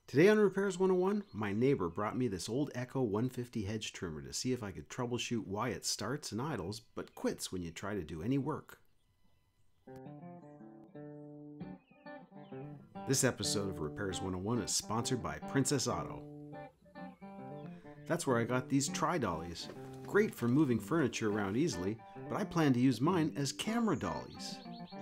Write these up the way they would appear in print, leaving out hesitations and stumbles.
Today on Repairs 101, my neighbor brought me this old Echo 150 hedge trimmer to see if I could troubleshoot why it starts and idles but quits when you try to do any work. This episode of Repairs 101 is sponsored by Princess Auto. That's where I got these tri-dollies. Great for moving furniture around easily, but I plan to use mine as camera dollies.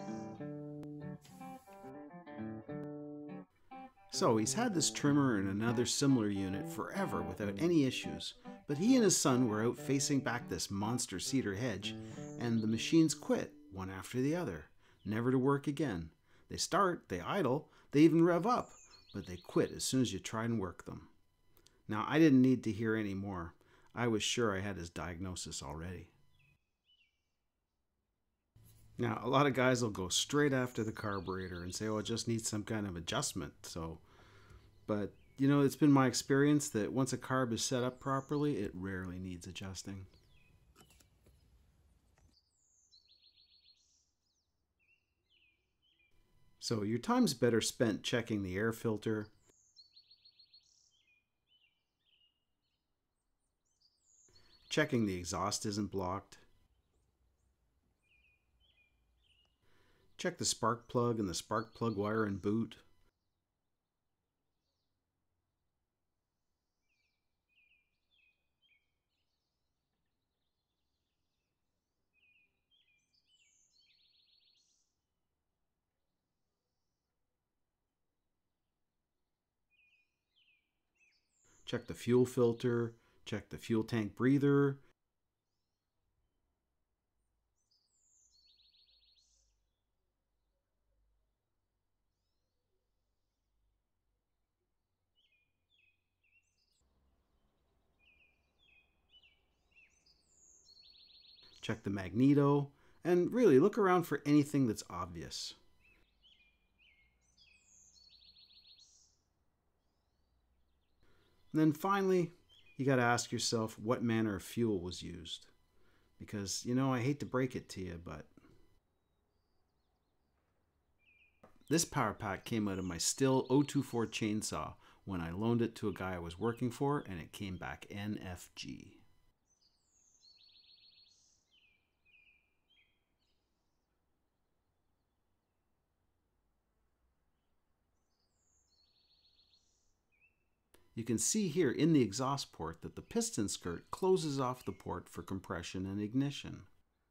So he's had this trimmer and another similar unit forever without any issues, but he and his son were out facing back this monster cedar hedge, and the machines quit, one after the other, never to work again. They start, they idle, they even rev up, but they quit as soon as you try and work them. Now, I didn't need to hear any more. I was sure I had his diagnosis already. Now, a lot of guys will go straight after the carburetor and say, oh, it just needs some kind of adjustment. But, it's been my experience that once a carb is set up properly, it rarely needs adjusting. So your time's better spent checking the air filter, checking the exhaust isn't blocked, check the spark plug and the spark plug wire and boot, check the fuel filter, check the fuel tank breather, check the magneto, and really look around for anything that's obvious. And then finally, you got to ask yourself what manner of fuel was used. Because, I hate to break it to you, but this power pack came out of my Stihl 024 chainsaw when I loaned it to a guy I was working for, and it came back NFG. You can see here in the exhaust port that the piston skirt closes off the port for compression and ignition.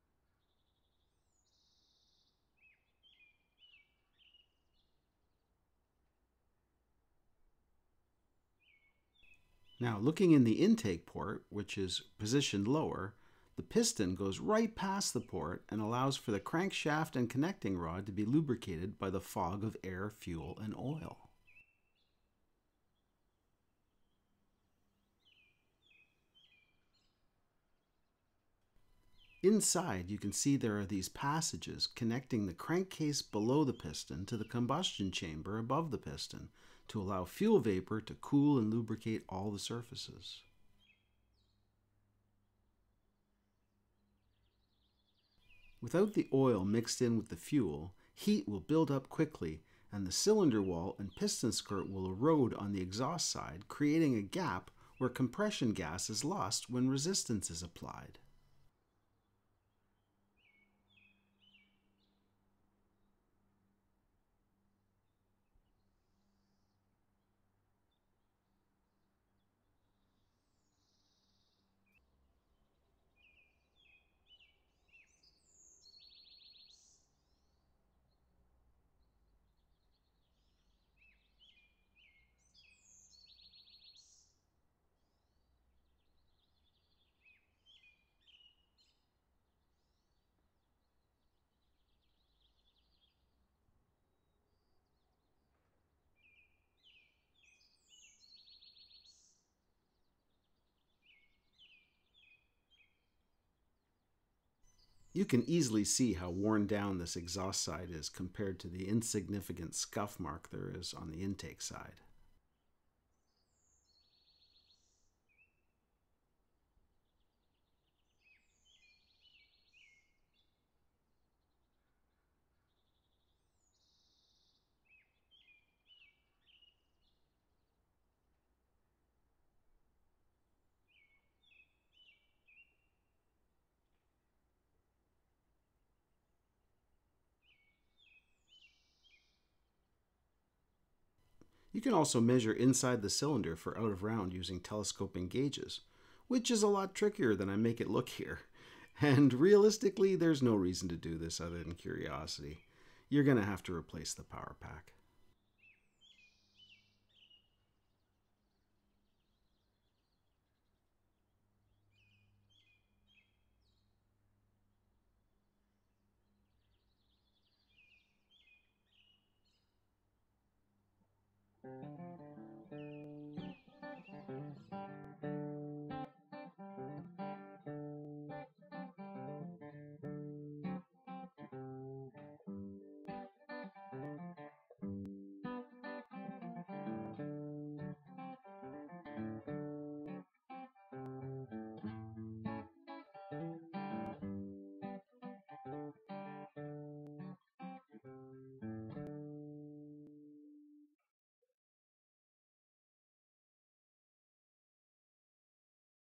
Now, looking in the intake port, which is positioned lower, the piston goes right past the port and allows for the crankshaft and connecting rod to be lubricated by the fog of air, fuel, and oil. Inside, you can see there are these passages connecting the crankcase below the piston to the combustion chamber above the piston to allow fuel vapor to cool and lubricate all the surfaces. Without the oil mixed in with the fuel, heat will build up quickly, and the cylinder wall and piston skirt will erode on the exhaust side, creating a gap where compression gas is lost when resistance is applied. You can easily see how worn down this exhaust side is compared to the insignificant scuff mark there is on the intake side. You can also measure inside the cylinder for out of round using telescoping gauges, which is a lot trickier than I make it look here. And realistically, there's no reason to do this other than curiosity. You're going to have to replace the power pack.